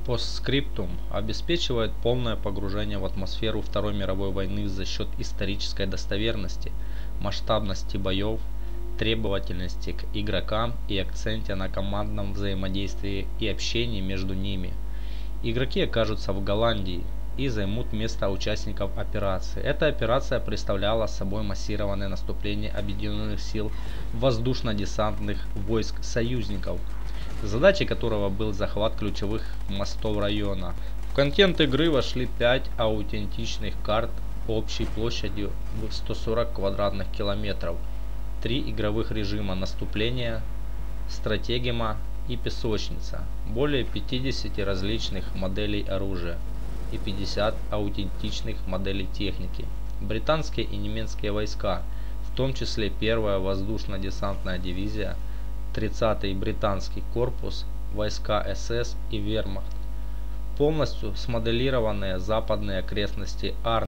Постскриптум обеспечивает полное погружение в атмосферу Второй мировой войны за счет исторической достоверности, масштабности боев, требовательности к игрокам и акценте на командном взаимодействии и общении между ними. Игроки окажутся в Голландии и займут место участников операции. Эта операция представляла собой массированное наступление объединенных сил воздушно-десантных войск союзников, задачей которого был захват ключевых мостов района. В контент игры вошли 5 аутентичных карт общей площадью в 140 квадратных километров, 3 игровых режима: наступление, стратегема и песочница, более 50 различных моделей оружия и 50 аутентичных моделей техники. Британские и немецкие войска, в том числе 1-я воздушно-десантная дивизия, 30-й британский корпус, войска СС и Вермахт, полностью смоделированные западные окрестности Арнольда.